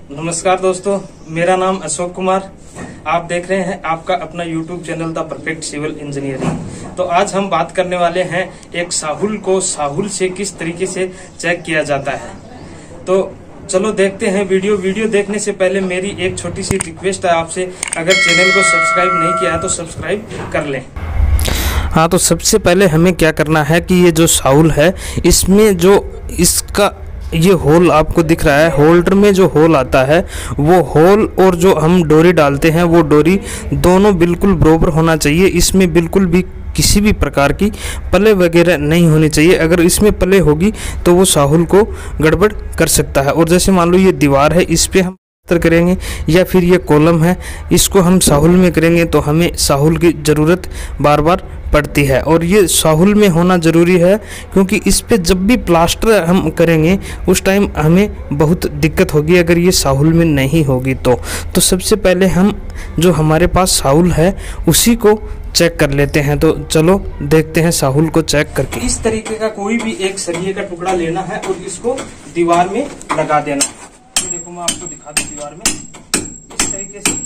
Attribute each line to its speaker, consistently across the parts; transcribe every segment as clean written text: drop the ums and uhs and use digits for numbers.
Speaker 1: नमस्कार दोस्तों, मेरा नाम अशोक कुमार। आप देख रहे हैं आपका अपना YouTube channel the perfect civil engineering. तो आज हम बात करने वाले हैं एक साहुल को साहुल से किस तरीके से चेक किया जाता है। तो चलो देखते हैं वीडियो देखने से पहले मेरी एक छोटी सी रिक्वेस्ट है आपसे, अगर चैनल को सब्सक्राइब नहीं किया है तो सब्सक्राइब कर लें। हाँ, तो सबसे पहले हमें क्या करना है कि ये जो साहुल है इसमें जो इसका ये होल आपको दिख रहा है, होल्डर में जो होल आता है वो होल और जो हम डोरी डालते हैं वो डोरी दोनों बिल्कुल बराबर होना चाहिए। इसमें बिल्कुल भी किसी भी प्रकार की पले वगैरह नहीं होनी चाहिए। अगर इसमें पले होगी तो वो साहुल को गड़बड़ कर सकता है। और जैसे मान लो ये दीवार है, इस पे हम करेंगे या फिर ये कॉलम है, इसको हम साहुल में करेंगे तो हमें साहुल की ज़रूरत बार बार पड़ती है। और ये साहुल में होना ज़रूरी है क्योंकि इस पे जब भी प्लास्टर हम करेंगे उस टाइम हमें बहुत दिक्कत होगी अगर ये साहुल में नहीं होगी तो सबसे पहले हम जो हमारे पास साहुल है उसी को चेक कर लेते हैं। तो चलो देखते हैं साहुल को चेक करके। इस तरीके का कोई भी एक सरिये का टुकड़ा लेना है और इसको दीवार में लगा देना है। ये देखो मैं आपको दिखा दूं, दीवार में इस तरीके से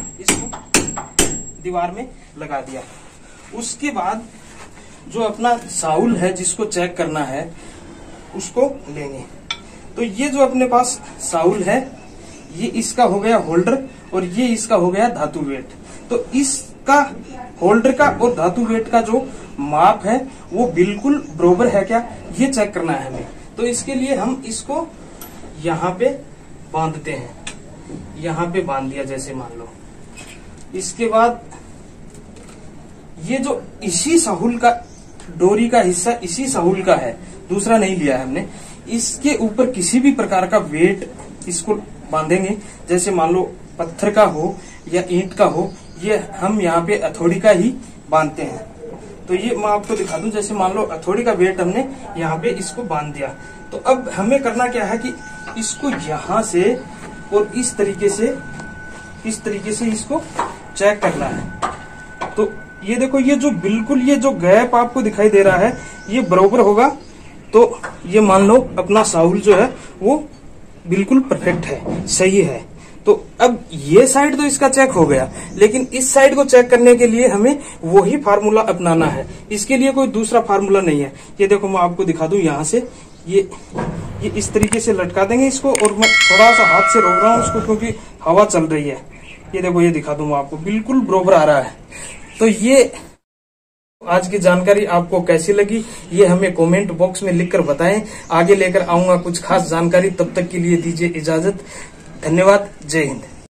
Speaker 1: इसको दीवार में लगा दिया। उसके बाद जो अपना साहुल है जिसको चेक करना है उसको लेंगे। तो ये जो अपने पास साहुल है ये इसका हो गया होल्डर और ये इसका हो गया धातु वेट। तो इसका होल्डर का और धातु वेट का जो माप है वो बिल्कुल बराबर है क्या, ये चेक करना है हमें। तो इसके लिए हम इसको यहाँ पे बांधते हैं, यहाँ पे बांध दिया जैसे मान लो। इसके बाद ये जो इसी साहुल का डोरी का हिस्सा इसी साहुल का है, दूसरा नहीं लिया है हमने। इसके ऊपर किसी भी प्रकार का वेट इसको बांधेंगे, जैसे मान लो पत्थर का हो या ईंट का हो, ये हम यहाँ पे हथौड़ी का ही बांधते हैं। तो ये मैं आपको दिखा दूं, जैसे मान लो हथौड़ी का वेट हमने यहाँ पे इसको बांध दिया। तो अब हमें करना क्या है कि इसको यहाँ से और इस तरीके से इसको चेक करना है। तो ये देखो, ये जो बिल्कुल ये जो गैप आपको दिखाई दे रहा है ये बराबर होगा तो ये मान लो अपना साहुल जो है वो बिल्कुल परफेक्ट है, सही है। तो अब ये साइड तो इसका चेक हो गया, लेकिन इस साइड को चेक करने के लिए हमें वही फार्मूला अपनाना है। इसके लिए कोई दूसरा फार्मूला नहीं है। ये देखो मैं आपको दिखा दूं, यहाँ से ये इस तरीके से लटका देंगे इसको, और मैं थोड़ा सा हाथ से रोक रहा हूँ उसको क्योंकि हवा चल रही है। ये देखो, ये दिखा दूं मैं आपको, बिल्कुल बराबर आ रहा है। तो ये आज की जानकारी आपको कैसी लगी ये हमें कमेंट बॉक्स में लिखकर बताएं। आगे लेकर आऊंगा कुछ खास जानकारी, तब तक के लिए दीजिए इजाजत। धन्यवाद। जय हिंद।